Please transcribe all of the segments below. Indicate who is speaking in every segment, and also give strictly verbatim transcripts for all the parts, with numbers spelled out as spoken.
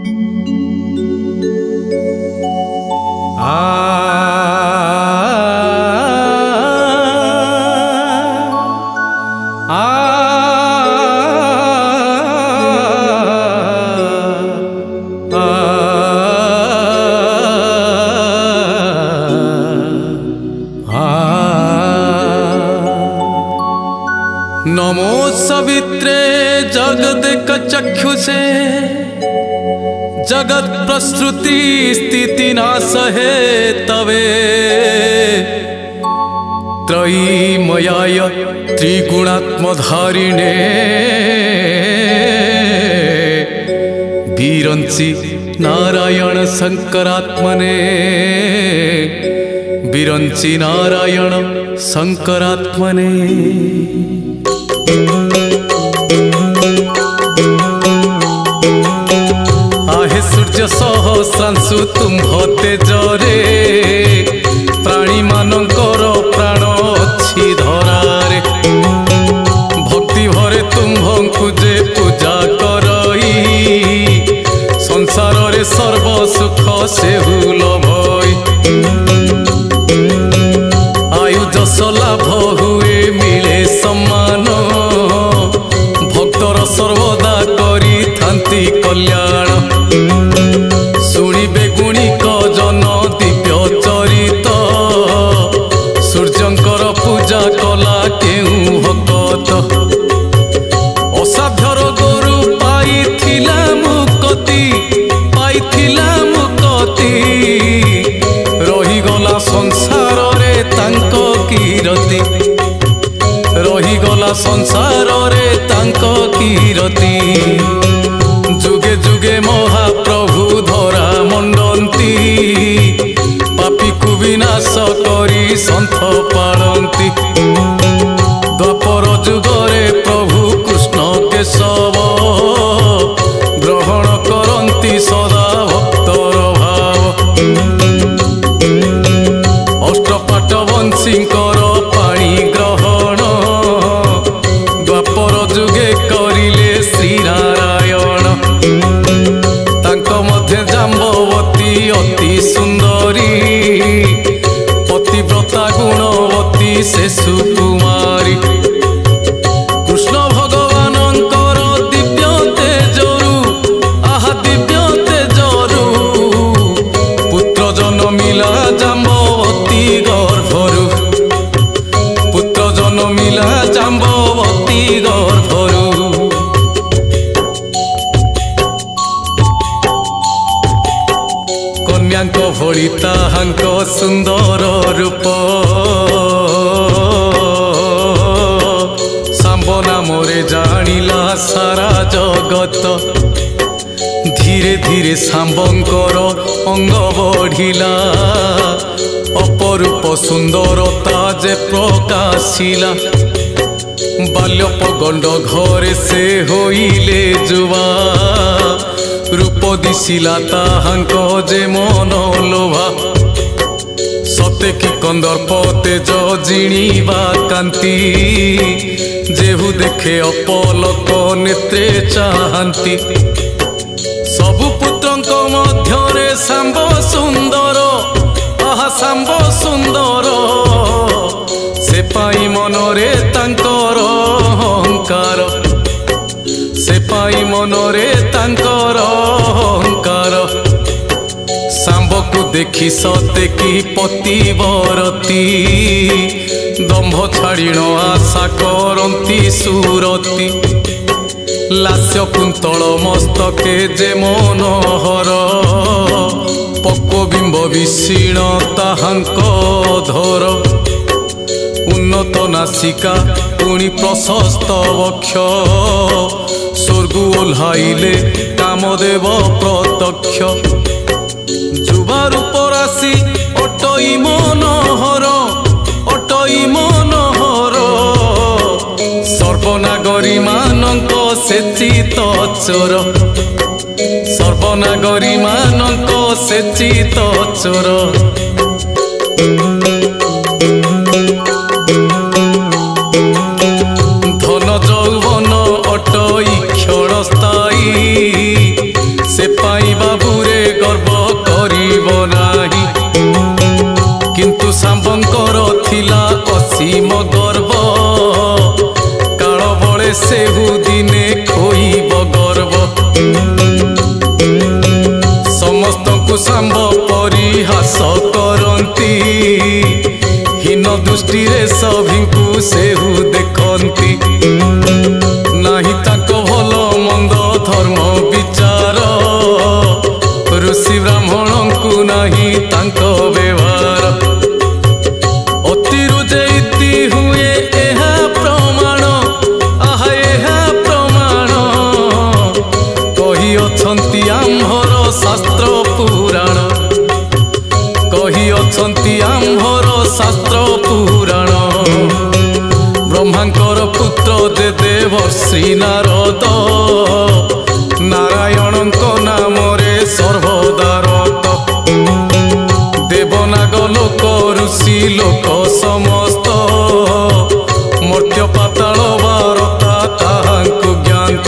Speaker 1: नमो सवित्रे जगदेक चक्षुषे जगत प्रसृति स्थिति नाश हे तवे त्रयीमयाय त्रिगुणात्मधारिणे विरंचि नारायण शंकरात्मने विरंचि नारायण शंकरात्मने। आहे सूर्य सहस्रांशु तुम्भ तेजरे प्राणी मानकर प्राण अच्छी धरारे भक्ति भरे तुम्भंकु जे पूजा करई संसार रे सर्व सुख सेहु लभई आयु जस लाभ हुए मिले सम्मान भक्तर सर्वदा करी थांती कल्याण शुणिबे गुणिक जन दिव्य चरित सूर्यंकर पूजा कला केउ भगत असाध्यर गुरु पाइथिला मुक्ति पाइथिला मुक्ति रहीगला संसार रे तांको कीरति रहीगला संसार रे तांको कीरति जुगे जुगे महाप्रभु धरा मंडंती पापी को विनाश करी संथ पालंती द्वापर जुगरे प्रभु कृष्ण केशव ग्रहण करंती सदा भक्तर भाव अष्टपाट वंशीकर पाणी ग्रहण द्वापर जुगे करिले श्री नारायण मध्य जाम्बवती अति सुंदरी पतिव्रता गुणवती से सुकुमारी कृष्ण भगवानंकर दिव्य तेजरु आहा दिव्य तेजरु पुत्र जन्मिला जाम्बवती गर्भरु पुत्र जन्मिला जाम्बवती गर्भरु कन्याको भଳି ताहांको सुंदर रूप सांब नामरे जानिला सारा जगत धीरे धीरे सांबंकर अंग बढ़िला अपरूप सुंदरता जे प्रकाशिला बाल्यपगंड घरे से होइले जुवा रूप दिशिला ताहांको जे मन लोभा सते कि कंदर्प तेज जिणीबा कांति जेहु देखे अपलक नेत्रे चाहांती सबु पुत्रंक मध्यरे सांब सुंदर आहा सांब सुंदर से पाई मनरे तांकर अहंकार से पाई मनरे तांकर अहंकार सांब को देखी सते कि पतिवरती दंभ छाड़ीण आशा करती सुरती लास्य कुंतल मस्तके जे मनोहर पक्वबिंब विषीण ताहांको धर उन्नत नासिका पुणी प्रशस्त वक्ष स्वर्ग ओह्लाइले कामदेव प्रत्यक्ष जुवा रूप राशि अटई मनोहर अटई मनोहर सर्वनागरी मानक से चित चोर सर्वनागरी मानक से चित चोर धन जौवन अटई क्षण स्थायी से पाइबा विचार ऋषि ब्राह्मण को नहीं तांको व्यवहार अतिरु जेति हुए एहा प्रमाण आहा एहा प्रमाण कही अछंती आम्भर शास्त्र पुराण कही अछंती आम्भर शास्त्र पुराण ब्रह्मांकर पुत्र जे देवर्षि नारद नारायण नाम रे सर्वदा रत देवनाग लोक ऋषि लोक समस्त मर्त्य पाताल वारता ताहांकु ज्ञात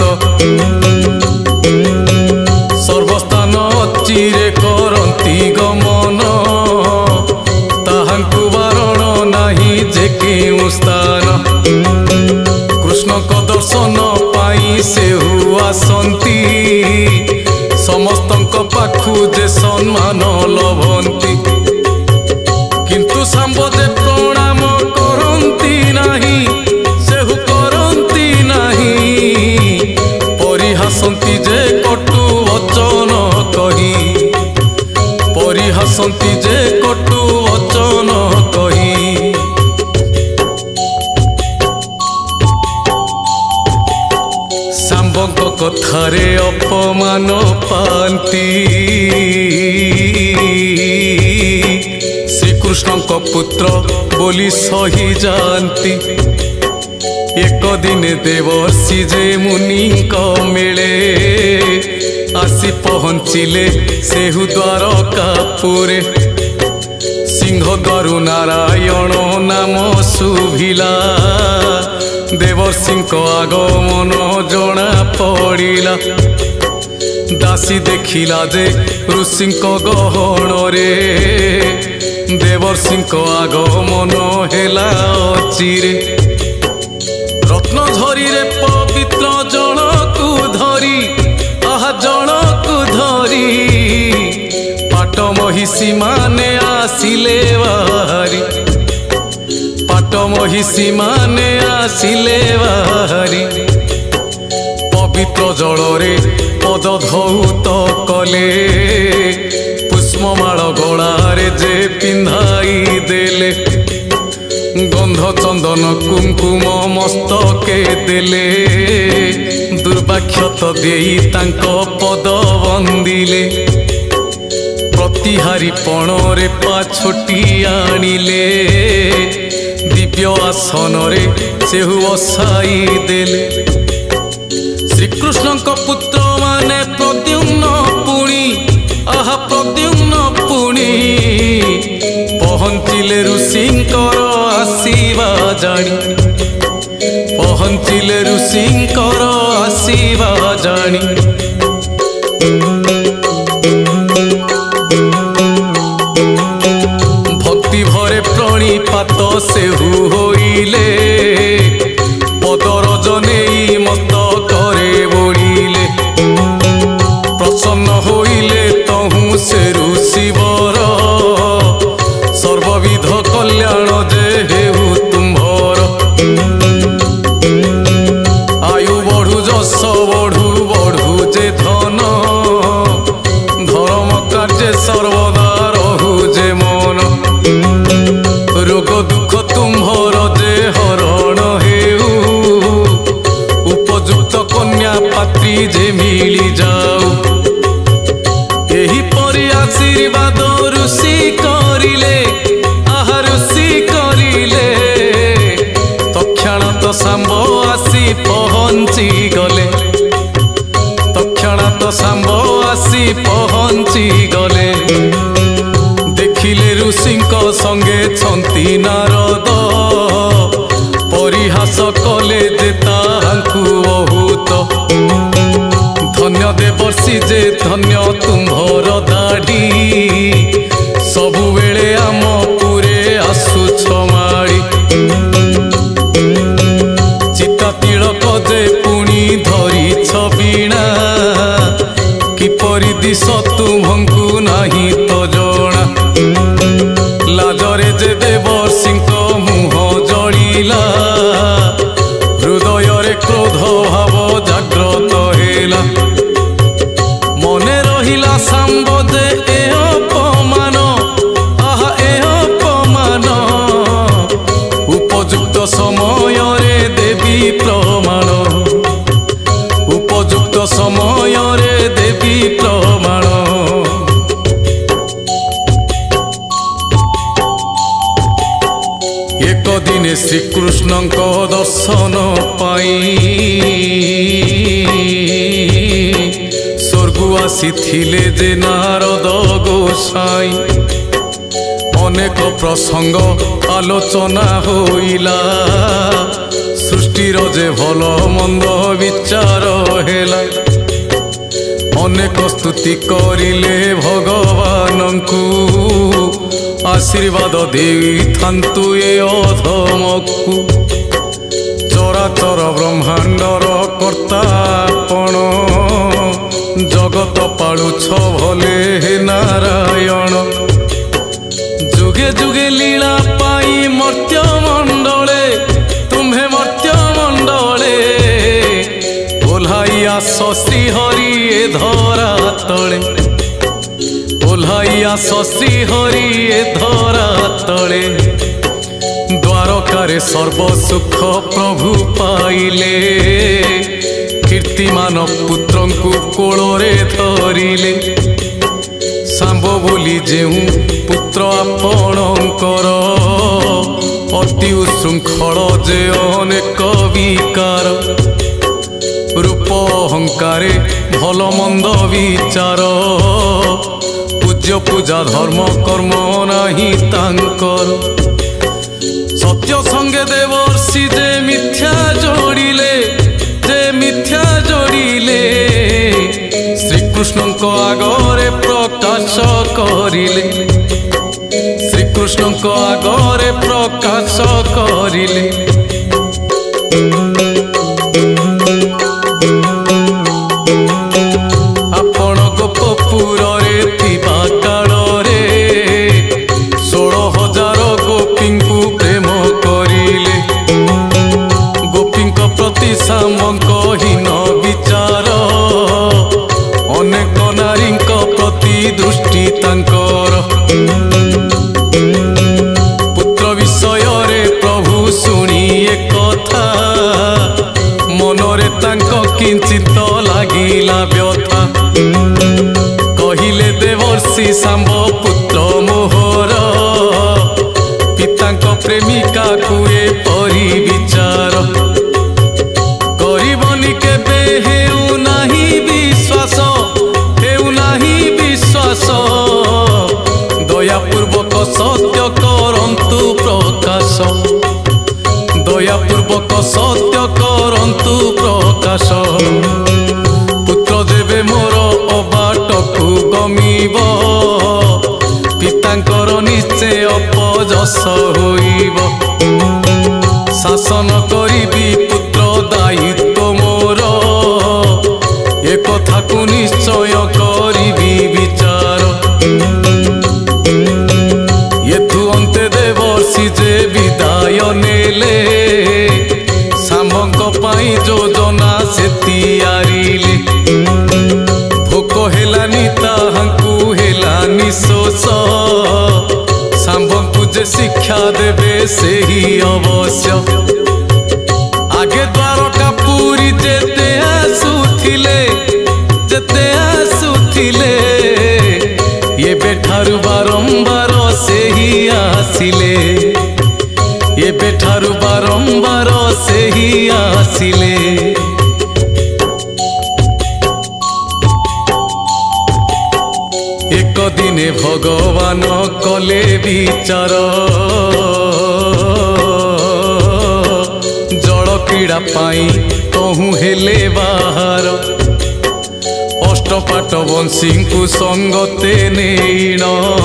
Speaker 1: सर्वस्थान चिरे करंती गमन ताहांकु बारण नाही जे केउ स्थान कृष्ण को दर्शन पाई से आसंती समस्त पाखु जे सम्मान लभंती किंतु सांब जे प्रणाम करंती नाही सेहु करंती नाही परिहासंती जे कटु वचन कही परिहासंती जे कटु वचन कही सांबक कथारे अपमान पांती श्रीकृष्ण को पुत्र बोली सही जानती एक दिन देवर्षि जे मुनि मेले आसी पहुँचिले सेहु द्वारकापुरे सिंह द्वारु नारायण नाम शुभिला देवर्षि आगमन जना पड़ा दासी देखिला जे ऋषि गहन रे देवर्षि आगमन हेला अचिरे रत्न झरी रे पवित्र जन को धरी आहा जन को धरी पाट महिषी माने आसिले बाहरी पाट महिषी माने आसिले बाहरी पवित्र जल रे पद धौत कले पुष्पमाल गलारे जे पिंधाई देले गंध चंदन कुंकुम मस्तके देले दुर्भाग्यत देई तांको पद वंदिले प्रतिहारी पण रे पाछोटी आनिले दिव्य आसन रे सेहु बसाई देले श्रीकृष्ण को पुत्र माने प्रद्युम्न पुणी आहा प्रद्युम्न पुणी पहुँचिले ऋषिंकर आसीबा जानी पहुँचिले ऋषिंकर आसीबा जानी भक्ति भरे प्रणिपात सेहु होइले पदर जने मस्तकरे बोलिले प्रसन्न होइले तहु से ऋषिवर सर्वविध कल्याण जे हेउ तुम्भर आयु बढ़ु जस बढ़ु बढ़ु जे धन धर्म कार्य सर्वदा रहु जे मन रोग दुख तुम्भर जे हरण हेउ उपयुक्त कन्या पात्री जे मिली जाऊ एही परि आशीर्वाद ऋषि करिले आहा ऋषि करिले तक्षणात सांब आसी पहुँची गले तक्षणात सांब आसी पहुँची गले देखिले ऋषि संगे छंती नारद परिहास कले जे ताहांकु बहुत धन्य देवर्षि जे धन्य तुम्भर दाढ़ी सबु बेले आम पुरे आसुछ माड़ी चिता तिलक जे पुणी धरी छबीणा किपरि दिश तुम्हंकु नाही तो जणा लाजरे जे देवर्षि मुह जलिला हृदय रे क्रोध भाव जाग्रत हेला ଶ୍ରୀକୃଷ୍ଣଙ୍କ ଦର୍ଶନ ପାଇଁ ସ୍ୱର୍ଗୁ ଆସିଥିଲେ ଯେ ନାରଦ ଗୋସାଇଁ। ଅନେକ ପ୍ରସଙ୍ଗ ଆଲୋଚନା ହୋଇଲା, ସୃଷ୍ଟିର ଯେ ଭଲ ମନ୍ଦ ବିଚାର ହେଲା। ଅନେକ ସ୍ତୁତି କରିଲେ ଭଗବାନଙ୍କୁ, ଆଶୀର୍ବାଦ ଦେଇଥାନ୍ତୁ ଏ ଅଧମକୁ। ଚରାଚର ବ୍ରହ୍ମାଣ୍ଡର କର୍ତ୍ତା ଆପଣ, ଜଗତ ପାଳୁଛ ଭଲେ ହେ ନାରାୟଣ। ଯୁଗେ ଯୁଗେ ଲୀଳା ପାଇ ମର୍ତ୍ତ୍ୟ ମଣ୍ଡଳେ, ତୁମ୍ଭେ ମର୍ତ୍ତ୍ୟ ମଣ୍ଡଳେ ଓହ୍ଲାଇ ଆସ ଶ୍ରୀହରି ଏ ଧରା ତଳେ। ଓହ୍ଲାଇ ଆସ ଶ୍ରୀହରି ଏ ଧରା ତଳେ। ଦ୍ୱାରକାରେ ସର୍ବସୁଖ ପ୍ରଭୁ ପାଇଲେ, କୀର୍ତ୍ତିମାନ ପୁତ୍ରଙ୍କୁ କୋଳରେ ଧରିଲେ। ଶାମ୍ବ ବୋଲି ଯେଉଁ ପୁତ୍ର ଆପଣଙ୍କର, ଅତି ଉଶୃଙ୍ଖଳ ଯେ ଅନେକ ବିକାର। ରୂପ ଅହଙ୍କାରେ ଭଲ ମନ୍ଦ ବିଚାର, ପୂଜ୍ୟ ପୂଜା ଧର୍ମ କର୍ମ ନାହିଁ ତାଙ୍କର। ସତ୍ୟ ସଙ୍ଗେ ଦେବର୍ଷି ଯେ ମିଥ୍ୟା ଯୋଡ଼ିଲେ, ଯେ ମିଥ୍ୟା ଯୋଡ଼ିଲେ ଶ୍ରୀକୃଷ୍ଣଙ୍କ ଆଗରେ ପ୍ରକାଶ କରିଲେ। ଶ୍ରୀକୃଷ୍ଣଙ୍କ ଆଗରେ ପ୍ରକାଶ କରିଲେ। ଆପଣ ଗୋପପୁରରେ ଥିବା କାଳରେ ଷୋଳ ହଜାର ଗୋପୀଙ୍କୁ ପ୍ରେମ କରିଲେ। ଗୋପୀଙ୍କ ପ୍ରତି ଶାମଙ୍କ ହୀନ ବିଚାର, ଅନେକ ନାରୀଙ୍କ ପ୍ରତି ଦୃଷ୍ଟି ତାଙ୍କର। ପୁତ୍ର ବିଷୟରେ ପ୍ରଭୁ ଶୁଣି ଏ କଥା, ମନରେ ତାଙ୍କ କିଞ୍ଚିତ ଲାଗିଲା ବ୍ୟଥା। କହିଲେ ଦେବର୍ଷି ଶାମ୍ବ ପୁତ୍ର ମୋହର, ପିତାଙ୍କ ପ୍ରେମିକାକୁ ଏପରି ବିଚାର। କରିବନି କେବେ ହେଉ ନାହିଁ ବିଶ୍ୱାସ, ହେଉ ନାହିଁ ବିଶ୍ୱାସ। ଦୟାପୂର୍ବକ ସତ୍ୟ କରନ୍ତୁ ପ୍ରକାଶ, ଦୟାପୂର୍ବକ ସତ୍ୟ କରନ୍ତୁ ପ୍ରକାଶ। ପୁତ୍ର ଯେବେ ମୋର ଅବାଟକୁ ଗମିବ, ପିତାଙ୍କର ନିଶ୍ଚୟ ଅପଯଶ ହୋଇବ। ଶାସନ କରିବି ପୁତ୍ର ଦାୟିତ୍ୱ ମୋର, ଏ କଥାକୁ ନିଶ୍ଚୟ କରିବି ବିଚାର। ଏଥୁ ଅନ୍ତେ ଦେବର୍ଷି ଯେ ବିଦାୟ ନେଲେ, ଶାମ୍ବଙ୍କ ପାଇଁ ଯୋଜନା ସେ ତିଆରିଲେ। ଭୋକ ହେଲାନି ତାହାଙ୍କୁ ହେଲାନି ଶୋଷ, ଶାମ୍ବଙ୍କୁ ଯେ ଶିକ୍ଷା ଦେବେ ସେହି ଅବଶ୍ୟ। ଆଗେ ଦ୍ୱାରକା ପୁରୀ ଯେତେ ଆସୁଥିଲେ, ଯେତେ ଆସୁଥିଲେ, ଏବେଠାରୁ ବାରମ୍ବାର ସେହି ଆସିଲେ। ଏବେଠାରୁ ବାରମ୍ବାର ସେହି ଆସିଲେ। ଏକ ଦିନେ ଭଗବାନ କଲେ ବିଚାର, ଜଳ କ୍ରୀଡ଼ା ପାଇଁ ତହୁଁ ହେଲେ ବାହାର। ଅଷ୍ଟପାଟ ବଂଶୀଙ୍କୁ ସଙ୍ଗତେ ନେଇଣ,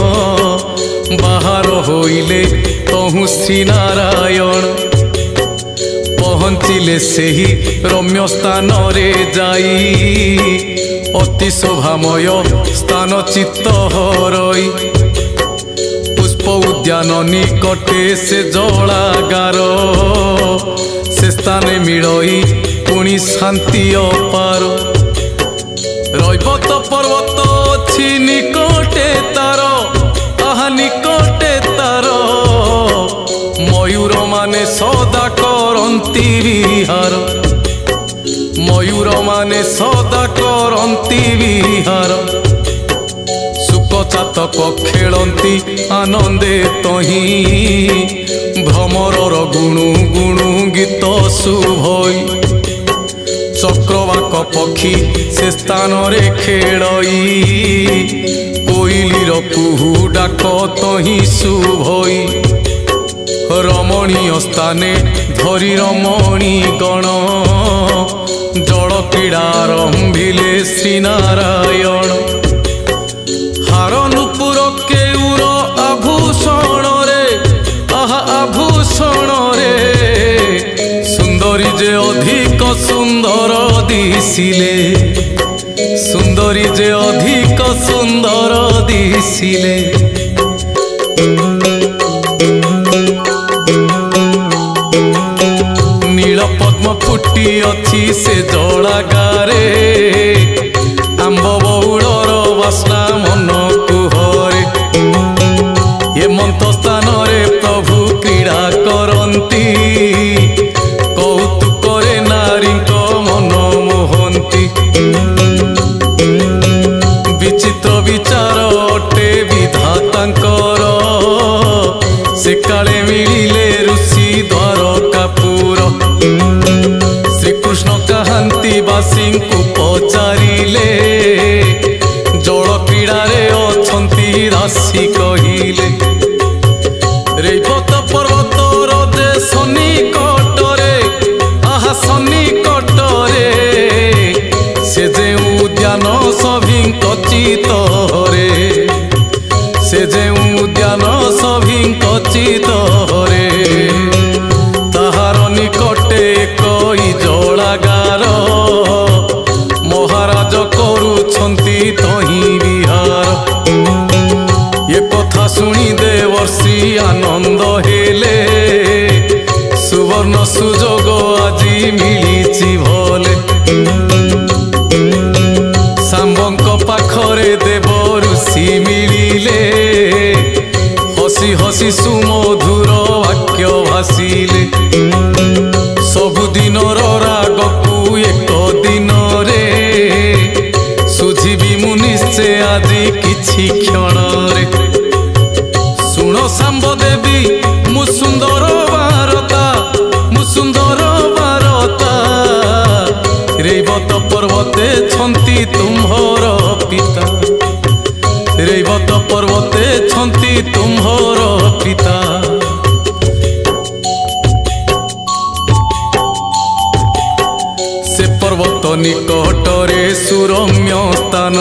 Speaker 1: ବାହାର ହୋଇଲେ ତହୁଁ ଶ୍ରୀ ନାରାୟଣ। ପହଞ୍ଚିଲେ ସେହି ରମ୍ୟ ସ୍ଥାନରେ ଯାଇ, ଅତି ଶୋଭାମୟ ସ୍ଥାନ ଚିତ୍ତ ହରଇ। ପୁଷ୍ପ ଉଦ୍ୟାନ ନିକଟେ ସେ ଜଳାଗାର, ସେ ସ୍ଥାନେ ମିଳଇ ପୁଣି ଶାନ୍ତି ଅପାର। ରୈବତ ପର୍ବତ ଅଛି ନିକଟେ ତାର, ଆହା ନିକଟେ ତାର। ମୟୂର ମାନେ ସଦା କରନ୍ତି ବିହାର, ମୟୂର ମାନେ ସଦା କରନ୍ତି ବିହାର। ଶୁକ चातक खेलती आनंदे तही भ्रमरर गुणु गुणु गीत शुभई चक्रवाक पक्षी से स्थान रे खेलई कोइलीर कुहू डाक तही शुभई रमणीय स्थाने धरी रमणी गण जल क्रीड़ारंभिले श्रीनारायण हार नुपुर केउर आभूषण रे आहा आभूषण रे सुंदरी जे अधिक सुंदर दिसिले सुंदरी जे अधिक सुंदर दिसिले नील पद्म फुटी अच्छी से जलागारे आंब बौड़र बास्ना मन कुहरे हेमंत स्थान रे प्रभु क्रीड़ा करती कौतुकरे नारी मन मोहंती विचित्र विचार अटे विधातांकर से काले मिलिले ऋषि द्वारकापुर श्रीकृष्ण कहती बासी को पचारिले जल क्रीड़ारे अछंती दासी कहिले रेवत पर्वत रजे सन्निकटरे आहा सन्निकटरे से जे उद्यान सभिंक चित्तरे से जे उद्यान सभिंक चित्तरे ताहार निकटे कई जलागार महाराज करुछंती तही विहार ये कथा सुनी देवर्षि आनंद हेले सुवर्ण सुजोग आजी मिलिछि भले सांबंक पाखरे देव ऋषि मिलिले हसी हसी सुमधुर वाक्य भासिले सबुदिन राग को एक दिन रे सुझिबी मु निश्चय आदि किछि क्षण रे सुण सांब देवी मु सुंदर वारता मु सुंदर वारता रेवत पर्वते छंती तुम्हर पिता रेवत पर्वते छंती तुम्हर पिता से पर्वत निकटरे सुरम्य स्थान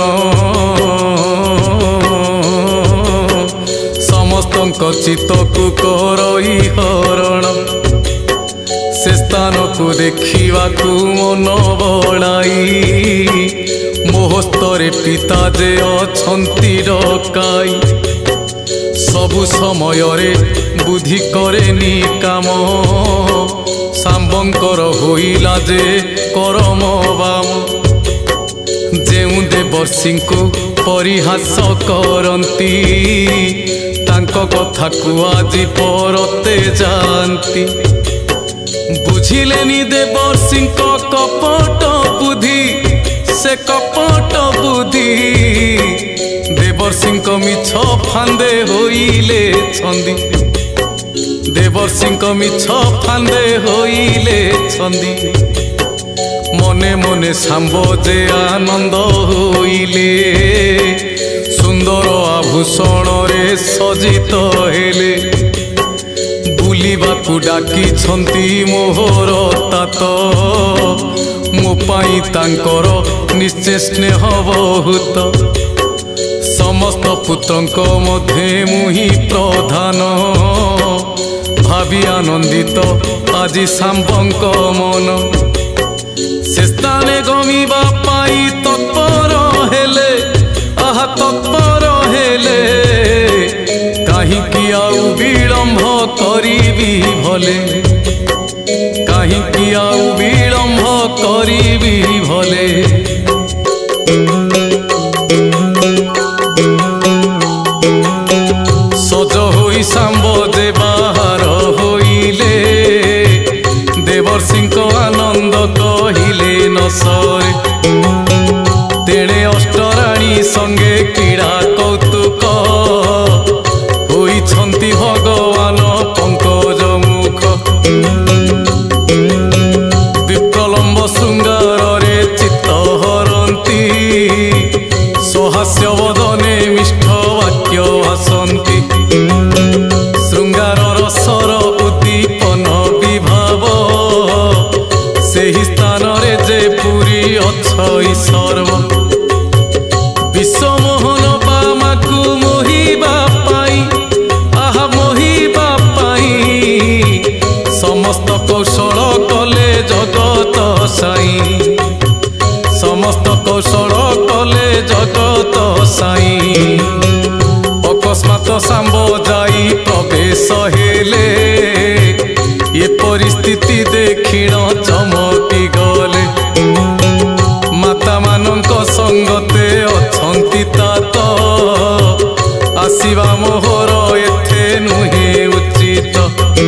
Speaker 1: समस्तंक चित्त को करई हरण से स्थान को देखा मन बड़ाई मोहस्तरे पिता जे अछंती डकाई सबु समय रे बुद्धि करे काम सांबंकर होइला जे करम बाम जेउ देवर्षि को परिहास करती तांको कथा को आज परते जानती बुझिलेनी देवर्षि को कपट बुद्धि से कपट बुद्धि देवर्षि मिछ फांदे होइले छंदी देवर्षि मिछ फांदे होइले छंदी मने मने सांब जे आनंद होइले सुंदर आभूषण रे सजित हेले बुलिबाकु डाकी छंती मोहर तात मो पाई तांकर निश्चय स्नेह बहुत समस्त पुत्रंक मध्य मुहि प्रधान भावी आनंदित आज सांबंक मन से स्थाने गमिबा पाई तत्पर हेले आहा तत्पर हेले कहीं आउ विलंब करिबी भले कहीं आउ विलंब करिबी भले सज होई सांब जे बाहर होइले देवर्षि आनंद कहिले न सरे तेणे अष्टराणी संगे क्रीड़ा कौतुक हास्य वदने मिष्ठ वाक्य भासन्ति श्रृंगार रसर उद्दीपन विभाव सेहि स्थान रे जे पुरी अछई सर्व विश्वमोहन बामाकु मोहिबा पाई आहा मोहिबा पाई समस्त कौशल कले जगत साई समस्त कौशल कले जगत साई अकस्मात सांब जाई प्रवेश हेले ये परिस्थिति देखिण चमकी गले माता मानक संगते अछंती तात आसीबा मोहर एथे नुहे उचित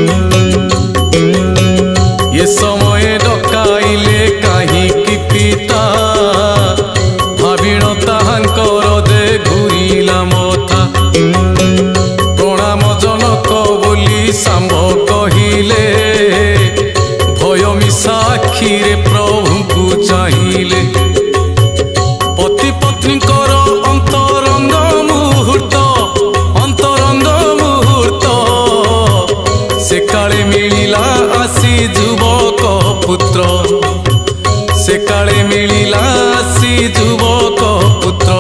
Speaker 1: ये समय डकाइले कहीं कि पिता भाविण ताहांकर दे घुरिला मथा प्रणाम जनक बोली सांब कहिले भय मिशा आखिरे प्रभु को चाहिए पति पत्नी कर अंतरंग मुहूर्त अंतरंग मुहूर्त से काले मिलिला आसी युवक पुत्र से काले मिलिला आसी युवक पुत्र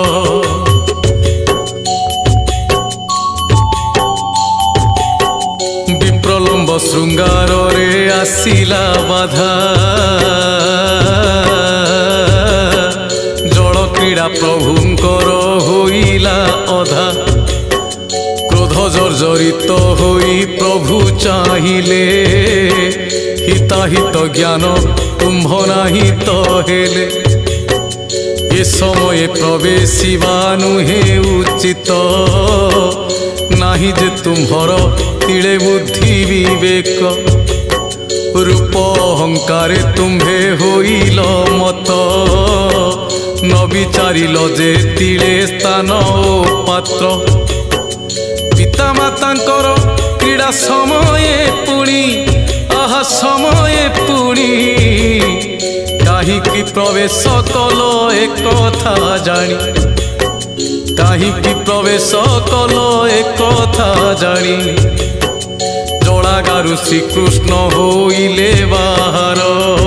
Speaker 1: विप्रलम्ब श्रृंगार रे आसिला बाधा जल क्रीड़ा प्रभुंकर होइला अधा क्रोध जर्जरित होई प्रभु चाहिए हिताहित ज्ञान तुम्भ नाही तो हेले ये समय प्रवेशिबा नुहे उचित नाही जे तुम्हर तिले बुद्धि विवेक रूप अहंकार तुम्भे होइल मत न विचारिल जे तिले स्थान पात्र पिता मातांकर क्रीड़ा समय पुणी आहा समय पुणी कहीं प्रवेश कल एक कथा जानी कहीं प्रवेश कल एक कथा जानी जड़ागारु श्रीकृष्ण होइले बाहर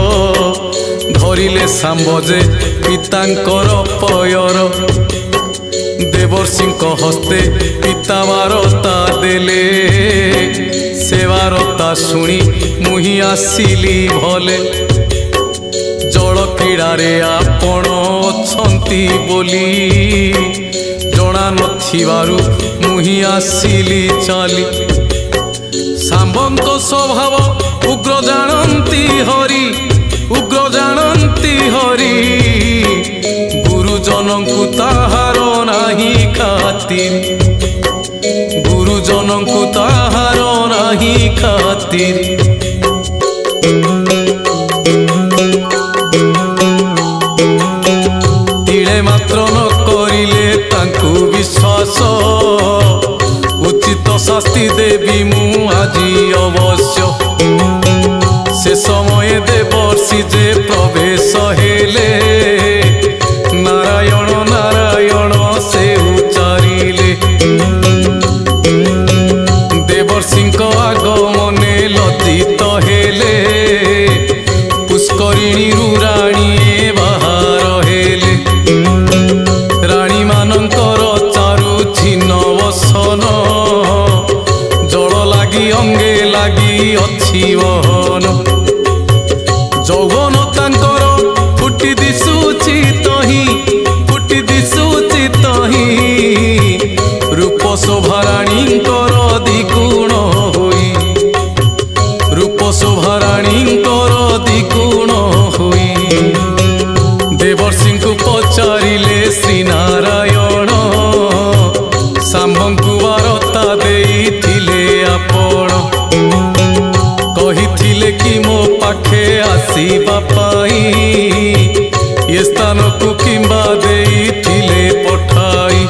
Speaker 1: धरिले सांबजे पितांकर पयर देवर्षिंक हस्ते पिता वारता देले से वारता शुणी मुहि आसिली भले जल क्रीड़ारे आपण अछंती बोली जना नथिबारु मुहि आसिली चली सांबंक स्वभाव उग्र जानती हरि उग्र जानती हरि गुरुजनंकु ताहार नाही खातिर गुरुजनंकु ताहार नाही खातिर तिले मात्र न करिले तांकु विश्वास उचित शास्ति देवी मु आजी अवश्य से समय देवर्षि जे प्रवेश हेले नारायण नारायण से उच्चारिले देवर्षिंक आगमने लज्जित हेले पुष्करिणी राणी बाहर हेले राणी मानंकर चारु छिन्न वसन जल लागी अंगे लागी अच्छी वहन जौवन तांकर फुटी दिशुची तही फुटी दिशुची तही रूप शोभाराणींकर द्विगुण होई रूप शोभाराणींकर द्विगुण होई देवर्षिंकु पचारिले श्री नारायण सांबंकु वार्ता देइथिले आपण कहिथिले कि मो पाखे आसीबा पाई ये स्थान को किंबा देइथिले पठाई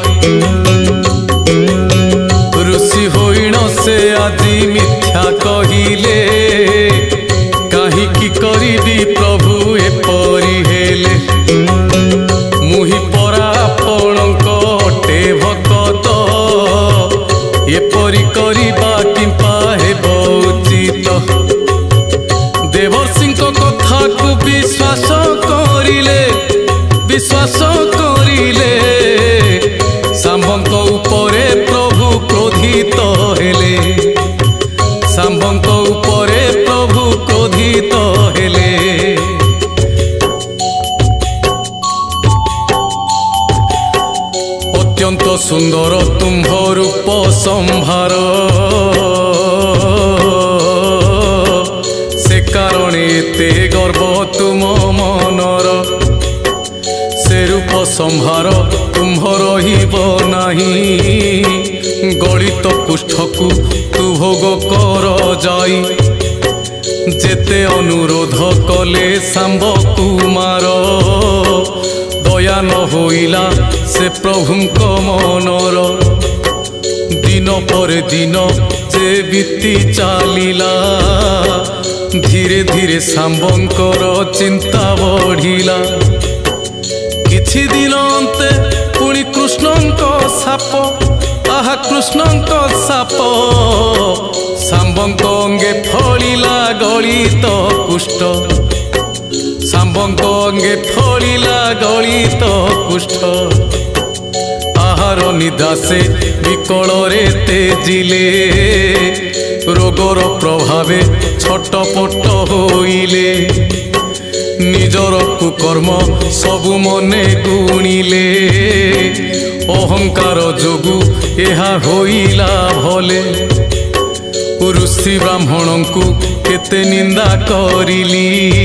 Speaker 1: ऋषि होइण से आदि मिथ्या कहिले कहीं की करिबी प्रभु एपरि हेले मुहि परा आपणक अत्यंत सुंदर तुम्भ रूप संभार से कारण एते गर्व तुम मनर से रूप संभार तुम्भ रहिब नाही गलित पुष्ठकु तु भोग कर जाई जेते अनुरोध कले सांब कुमार दया न होइला से प्रभुंक मनर दिन पर दिन जे बीती चलिला धीरे धीरे सांबंकर चिंता बढ़िला किछि दिन अंते पुणी कृष्णंक साप आहा कृष्णंक साप सांबंक अंगे फलिला गलित कुष्ठ सांबंक अंगे फलिला गलित कुष्ठ आहार निदा से विकल रे तेजिले रोगर प्रभावे छटपट होइले निजर कुकर्म सबु मने गुणिले अहंकार जोगु एहा होइला भले ऋषि ब्राह्मण को केते निंदा करिली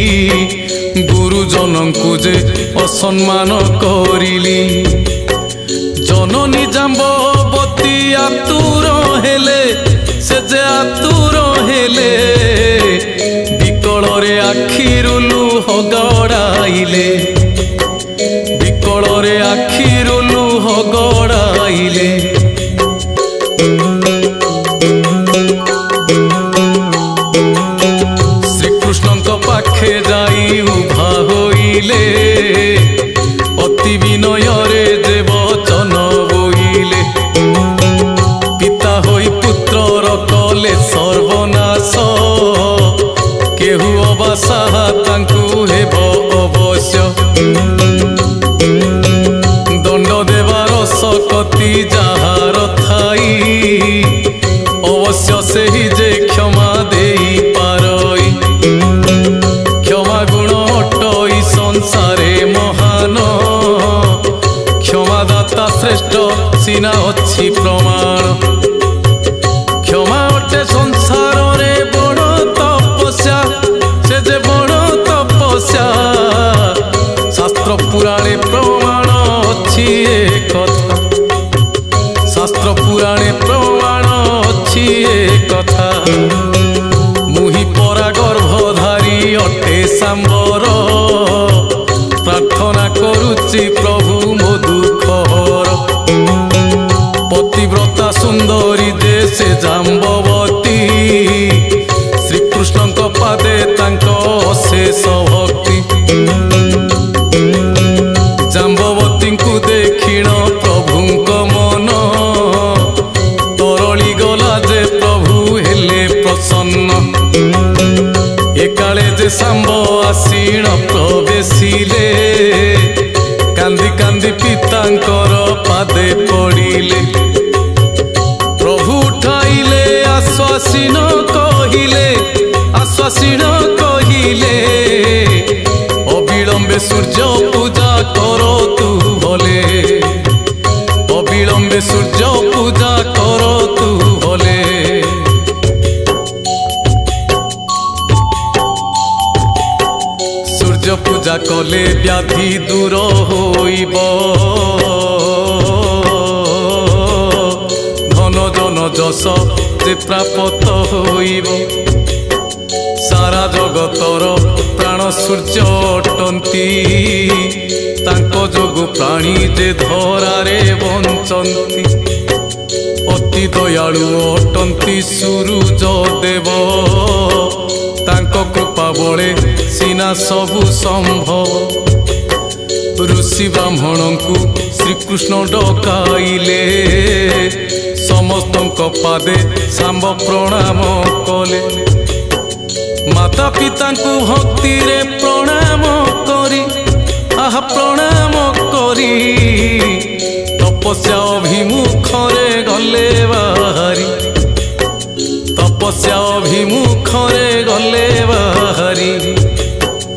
Speaker 1: गुरुजन को जे असम्मान करिली जननी जाम्बवती आतुर हेले से जे आतुर हेले विकल रे आखिरु लुह गड़ाइले विकल रे आखिरु लुह गड़ाइले पाखे जाई उभा होइले अति विनय रे जे वचन बोइले पिता होई पुत्रर कले सर्वनाश केहू अबासा तांकु हेब अवश्य दंड देवार सकति जाहार थाई अवश्य सेही जे क्षमा देई पारई क्षमा गुण अटई संसारे महान क्षमादाता श्रेष्ठ सीना अच्छी प्रमाण क्षमा अटे संसार रे बड़ तपस्या से जे बड़ तपस्या शास्त्र पुराणे प्रमाण अच्छी ए कथा शास्त्र पुराणे प्रमाण अच्छी ए कथा मुहि परा गर्भधारी अटे सांबर प्रार्थना करुची प्रभु मो दुखर पतिव्रता सुंदरी देशे जाम्बवती श्रीकृष्ण पादे तांको अशेष भक्ति जाम्बवती को देखिण प्रभुंक मन तरली गला जे प्रभु हेले प्रसन्न एकाले जे सांब आसीण प्रवेशिले कांदी कांदी पितांकर पादे पड़िले प्रभु उठाइले आश्वासीन कहिले आश्वासीन कहिले अविलंबे सूर्य पूजा करो तू भले अविलंबे सूर्य पूजा करो तू भले सूर्य पूजा कले व्याधि दूर होइब धन जन जस जे प्राप्त होइब सारा जगतर प्राण सूर्य अटंती तांको जोगु प्राणी जे धरारे बंचंती अति दयालु अटंती सूरज देव तांको कृपा बळे सीना सबु संभव ऋषि ब्राह्मण को श्रीकृष्ण डकाइले समस्त पादे सांब प्रणाम कले माता पिता को भक्ति रे प्रणाम करी आहा प्रणाम करी तपस्या अभिमुख रे गले बाहरी तपस्या अभिमुख रे गले बाहरी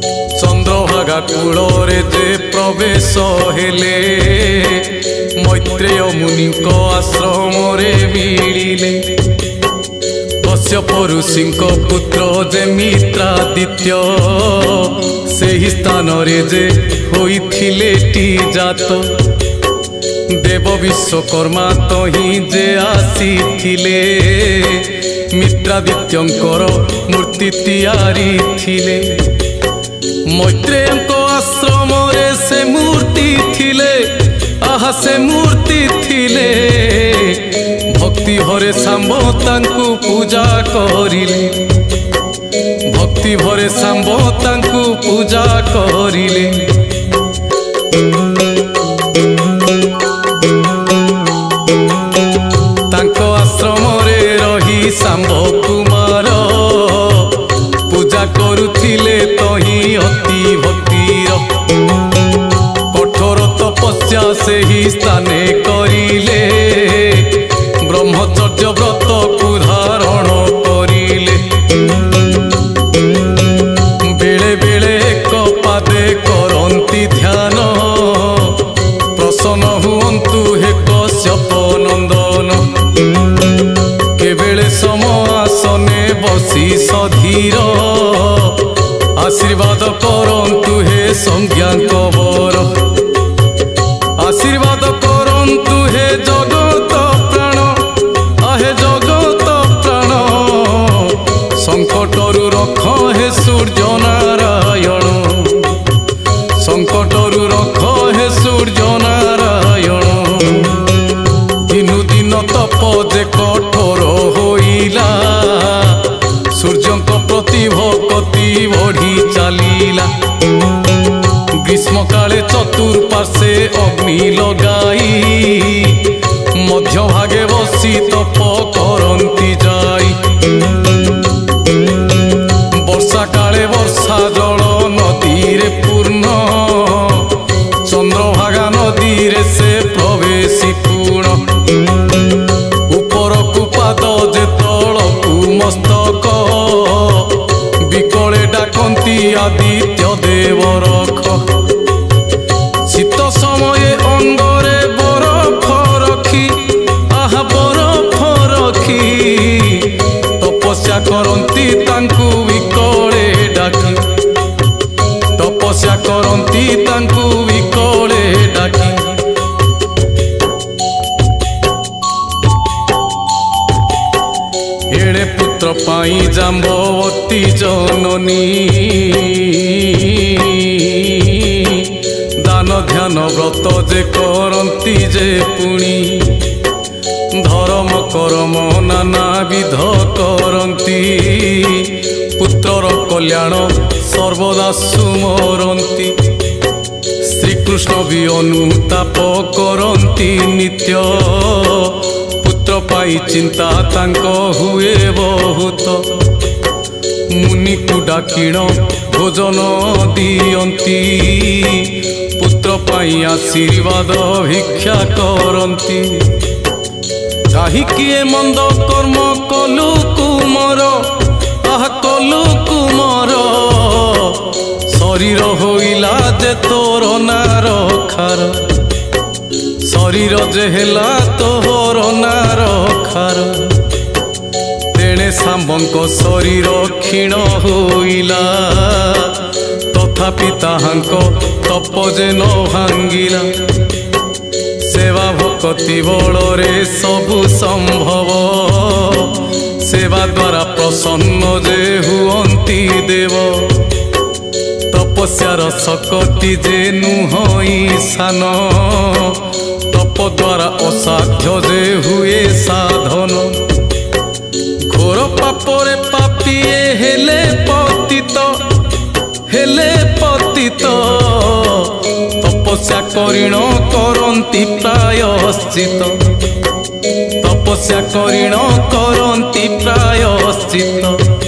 Speaker 1: चंद्रभागा कूल रे जे प्रवेश हेले मैत्र मैत्रेय मुनि आश्रम मिलिले कश्यप ऋषि पुत्र जे मित्रादित्य से ही स्थान रे जे होइथिले टी जात देव विश्वकर्मा तो ही जे आसीथिले मित्रादित्यंकर मूर्ति तैयारी थिले मैत्रेयଙ୍କ आश्रम रे से मूर्ति थिले आहा से मूर्ति थिले भक्ति भरे सांब तांकु पूजा करिले भक्ति भरे सांब तांकु पूजा करिले तांको आश्रम रे रही सांब कुमार पूजा करुथिले तही अति भक्तिर कठोर तपस्या से ही स्थाने करिले ब्रह्मचर्य व्रत को धारण करिले बेले बेले एक पादे करंती ध्यान प्रसन्न हुअन्तु हे कश्यप नंदन केबेले समासने बसी सधीर आशीर्वाद करंतु हे संज्ञाक वर आशीर्वाद करंतु हे जगत प्राण आहे जगत प्राण संकटरु रख हे सूर्य नारायण संकटरु रख हे सूर्य नारायण दिनु दिन तप जे कठोर होइला सूर्यंक प्रति भक्ति बढ़ी चलीला ग्रीष्म काले चतुर्पार्श्वे अग्नि लगाई मध्य भागे बसी तप करंती जाई वर्षा काले वर्षा जल नदी रे पूर्ण चंद्रभागा नदी रे से प्रवेशी पूर्ण ऊपर को पाद जे तल को मस्तक विकले डाकंती आदित्य देव रख शीत समय अंगरे बरफ रखी आहा बरफ रखी तपस्या करंती तांकु विकले डाकी तपस्या करंती तांकु विकले डाकी एड़े पुत्र पाई जाम्बवती जननी दान ध्यान व्रत जे करंती जे पुणी धर्म कर्म नाना विध करंती पुत्रर कल्याण सर्वदा सुमरंती श्रीकृष्ण भी अनुताप करंती नित्य पुत्र पाई चिंता तांको हुए बहुत मुनि को डाकिण भोजन दियंती पुत्र पाई आशीर्वाद भिक्षा करंती काहि किए मंद कर्म कलु कुमर आह कलु कुमर शरीर होइला जे तोर नार खार शरीर जे हेला तोहर नार खार तेणे सांबंक शरीर क्षीण होइला तथापि ताहांक तप जे न भांगिला सेवा भक्ति बଳରେ सबु संभव सेवा द्वारा प्रसन्न जे हुअन्ति देव तपस्यार शक्ति जे नुहई सान तप द्वारा असाध्य जे हुए साधन घोर पापरे पापिए हेले पतित हेले पतित तपस्या करिण करंती प्रायश्चित तपस्या करिण करंती प्रायश्चित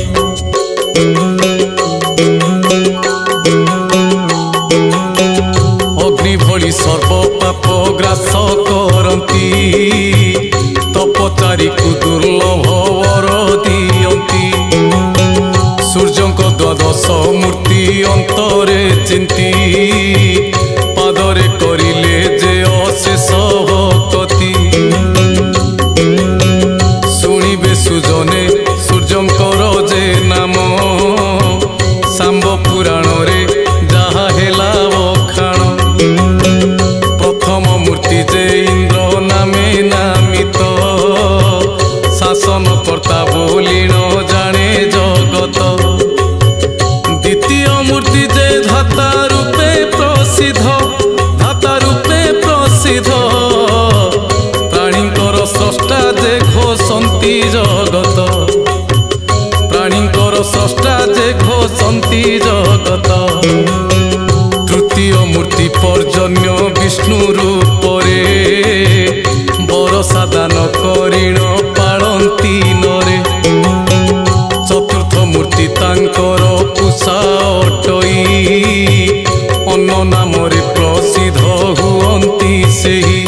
Speaker 1: अग्नि भली सर्व पाप ग्रास करंती तपचारी को दुर्लभ वर दियंती सूर्यंक द्वादश मूर्ति अंतरे चिंती पादरे करिले जे अशेष भक्ति जगत प्राणींकर स्रष्टा जे घोषंती जगत तृतीय मूर्ति पर्जन्य विष्णु रूपरे बरसा दान करिण पाळंती नरे चतुर्थ मूर्ति तांकर पूषा अटई अन्न नामरे प्रसिद्ध हुअंती सेही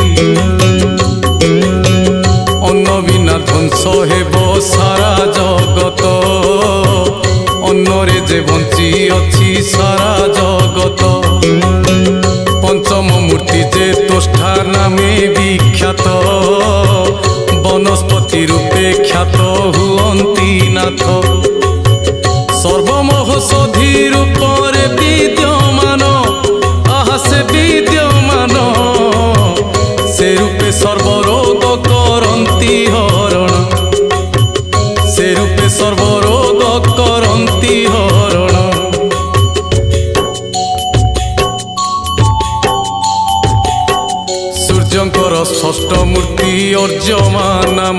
Speaker 1: अन्न बिना ध्वंस हेब सारा जगत अन्नरे जे बंची अछि सारा जगत पंचम मूर्ति जे तोष्ठा नामे विख्यात वनस्पति रूपे ख्यात हुअंती नाथ सर्वमहौषधि रूपरे विद्यमान आहा से विद्यमान से रूपे सर्वरोग करंती हरण से रूपे सर्वरोग करंती हरण सूर्यंकर षष्ठ मूर्ति अर्जमा नाम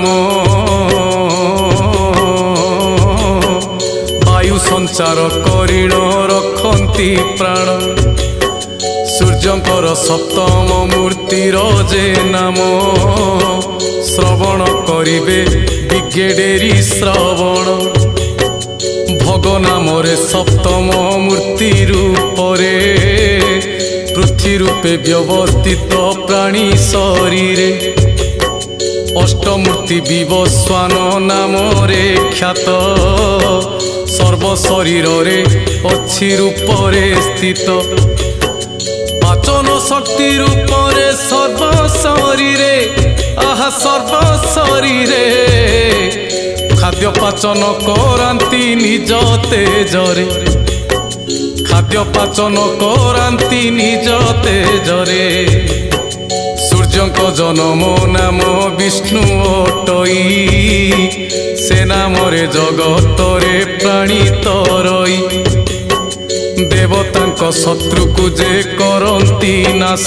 Speaker 1: वायु संचार करिण रखंती प्राण सूर्यंकर सप्तम मूर्तिर जे नाम श्रवण करिबे विज्ञेडेरी श्रवण भग नामरे सप्तम मूर्ति रूपरे पृथ्वी रूपे व्यवस्थित प्राणी शरीरे अष्टमूर्ति विवस्वान नामरे ख्यात सर्व शरीर रे अच्छी रूपरे स्थित पाचन शक्ति रूपरे सर्व शरीरे आहा सर्व शरीरे खाद्य पाचन करांती निज तेजरे खाद्य पाचन करांती निज तेजरे सूर्यंक जन्म नाम विष्णु अटई से नामरे जगतरे प्राणी तरई देवतांक शत्रु को जे करंती नाश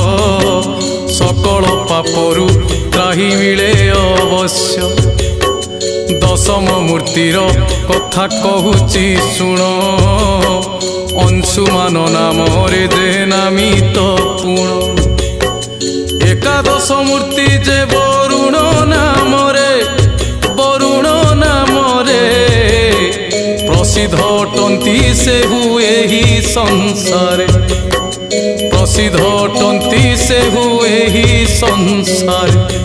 Speaker 1: सकल पापरु त्राही मिले अवश्य दशम मूर्तिर कथा कहूची शुण अंशुमान नामरे जे नामित पुण एकादश मूर्ति जे वरुण नामरे वरुण नामरे प्रसिद्ध अटंती से हुए ही संसारे प्रसिद्ध अटंती से हुए ही संसारे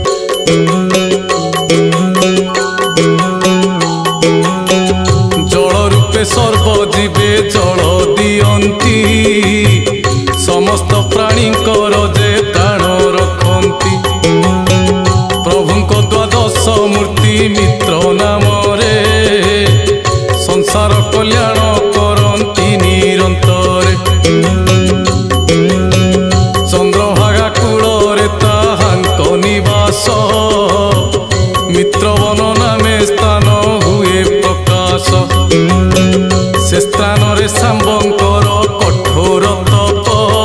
Speaker 1: जल रूपे सर्वजीवे जल दियंती समस्त प्राणींकर जे प्राण रखंती प्रभुंक द्वादश मूर्ति मित्र नामरे संसार कल्याण करंती निरंतरे चंद्रभागा कूଳରେ ताहांक निवास मित्रवन नामे स्थान हुए प्रकाश से स्थान रे सांबंकर कठोर तप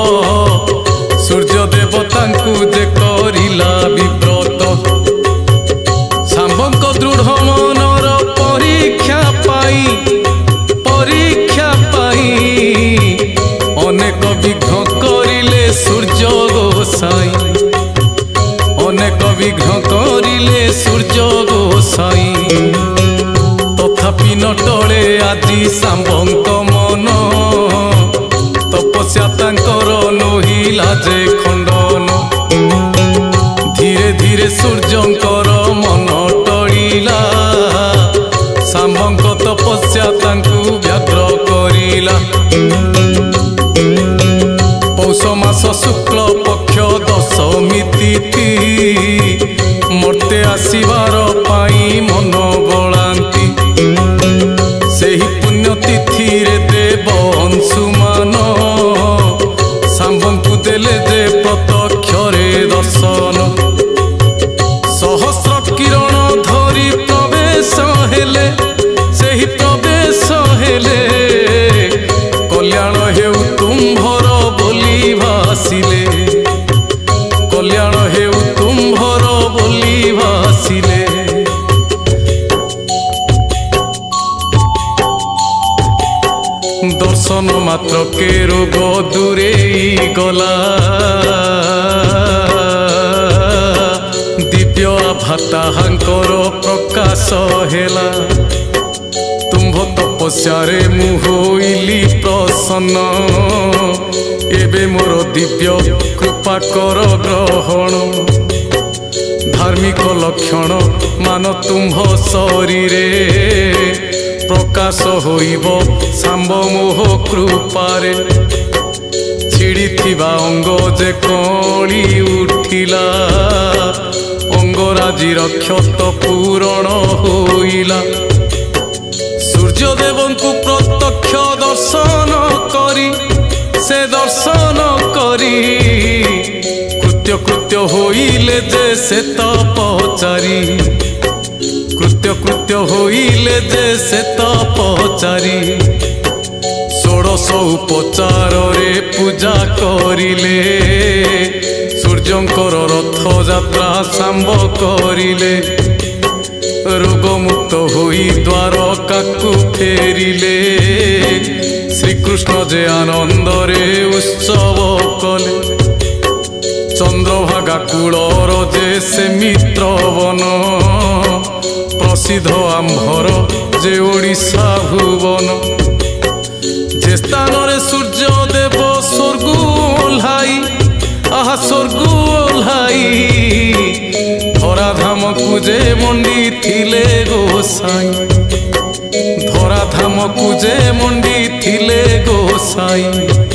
Speaker 1: सूर्य देवतांकु जे करिला विव्रत सांबंक दृढ़ मनर परीक्षा पाई परीक्षा पाई अनेक विघ्न करिले सूर्य गोसाई अनेक विघ्न करिले सूर्य गोसाई तथापि न टळे आदि सांबंक मन तपस्या तांकर नहिला जे खंडन धीरे धीरे सूर्यंकर मन टळिला सांबंक तपस्या तांकु व्याघ्र करिला पौष मास शुक्ल पक्ष दशमी तिथि मर्ते आसीबार पाई मन बलांती सेही पुण्य तिथि रे देव अंशुमान सांबंकु देले जे प्रत्यक्ष रे दर्शन सहस्र किरण धरी प्रवेश हेले सेही प्रवेश हेले कल्याण हेउ तुम्भर बोली भासिले कल्याण हेउ तुम्भर मात्र के रोग दूरे गला दिव्य आभा ताहांकर प्रकाश हेला तुम्भ तपस्यारे मु होइली प्रसन्न एबे मोर दिव्य कृपा कर ग्रहण धार्मिक लक्षण मान तुम्भ शरीरे प्रकाश होइब सांब मोह कृपारे छिड़ी थिबा अंग जे कली उठिला अंगराजीर क्षत पूरण होइला सूर्यदेव को प्रत्यक्ष दर्शन करी से दर्शन करी कृत्य कृत्य होइले जे से तपचारी कृत्य कृत्य होइले जे से तपचारी षोड़श उपचार रे पूजा करिले सूर्यंकर रथ यात्रा सांब करिले रोगमुक्त होई द्वारका को फेरिले श्रीकृष्ण जे आनंद रे उत्सव कले चंद्रभागा कूलर जे से मित्र वन प्रसिद्ध आंभर जे ओडिशा भुवन जे स्थान रे सूर्य देव स्वर्ग ओह्लाई आहा स्वर्ग ओह्लाई धराधाम को जे मंडी थिले गोसाई धराधाम को जे मंडी थिले गोसाई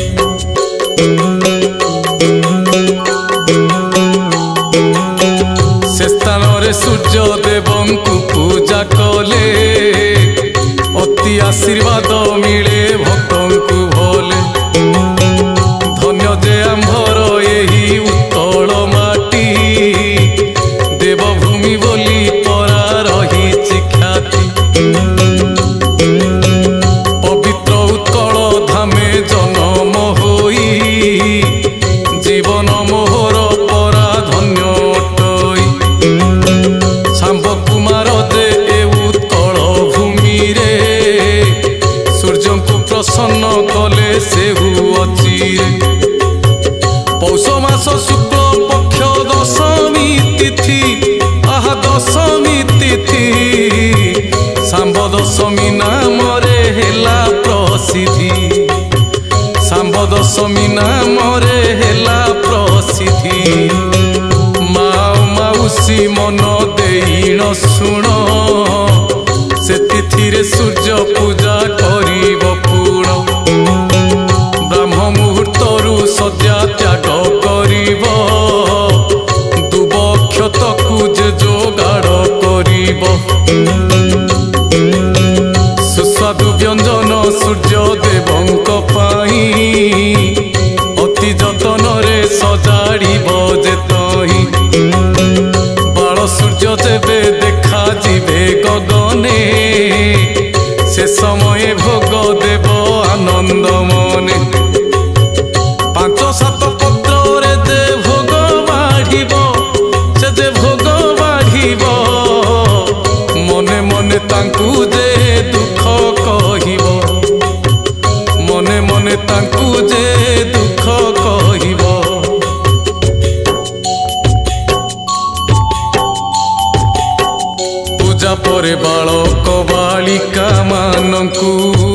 Speaker 1: से स्थान रे सूर्य देवं को पूजा कले अति आशीर्वाद मिले भक्तों को भोले धन्य जे आंभर यही उत्तल माटी देवभूमि बोली परा रही ख्याति पवित्र उत्कल धामे जन्म होई जीवन मोहर परा धन्य अटई सांब कुमार जे ए उत्कल भूमि रे सूर्य को प्रसन्न कले सेहु अचिरे पौष मास शुक्ल पक्ष दशमी तिथि आहा दशमी तिथि सांब दशमी नाम रे हेला प्रसिद्धि सांब दशमी नाम रे हेला प्रसिद्धि माओ माउसी मन देईण शुण से तिथि रे सूर्य पूजा करिब पूर्ण ब्राह्म मुहूर्तरु सज्जा त्याग करिब दुब क्षतकु जे जोगाड़ करिब सुस्वादु व्यंजन सूर्य देवंक पाई अति जतन रे सजाड़िब जेतहि बाल सूर्य जेबे देखा जिबे गगने से समय भोग देव आनंद मने पांच सात पत्र रे जे भोग बाढ़िब से जे भोग बाढ़िब मने मने तांकु जे दुख कहिब मने मने तांकु जे दुख कहिब पूजा परे बालक बालिका मानकु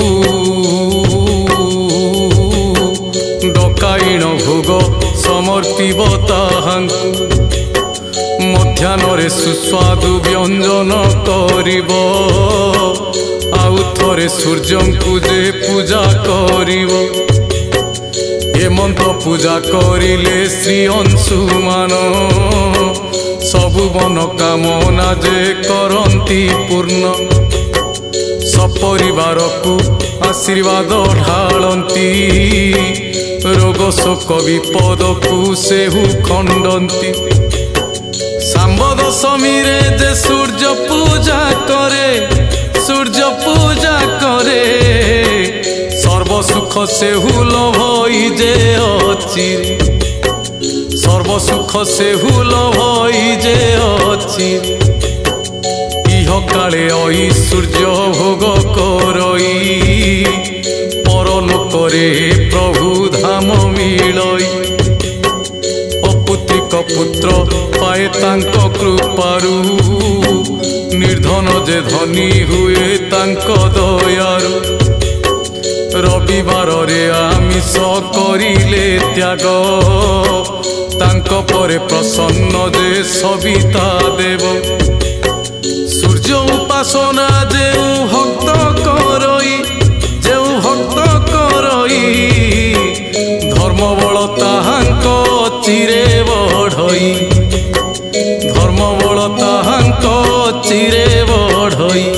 Speaker 1: डकाइण भोग समर्पिब ताहांकु मध्याह्न सुस्वादु व्यंजन करिब आउ थरे सूर्यंकु जे पूजा करिब हेमंत पूजा करिले श्री अंशुमान सबु मनोकामना जे करंती पूर्ण सपरिवार को आशीर्वाद ढालती रोग शोक विपद को सेहु खंडती सांब दशमी रे जे सूर्य पूजा करे सूर्य पूजा करे सर्व सुख सेहु लभई जे अचिरे सर्व सुख सेहु लभई जे अचिरे इह काले ऐश्वर्य भोग करई परलोक करे प्रभु धाम मिलई अपुत्रिक पुत्र पाए तांको कृपारू निर्धन जे धनी हुए तांको दयारू रविवार रे आमिष करिले त्याग तांको परे प्रसन्न जे सविता देव सूर्य उपासना जे भक्त करई जे भक्त करई धर्म बल ताहांको चिरे बढ़ई धर्म बल ताहांको चिरे बढ़ई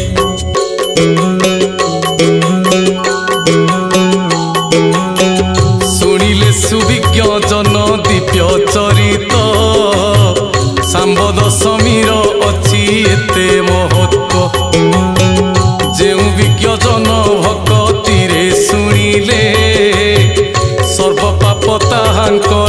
Speaker 1: शुणिले सुविज्ञ जन दिव्य चरित सांब दशमीर अच्छी एते महत्व जे विज्ञ जन भक्ति रे शुणिले सर्व पाप ताहांको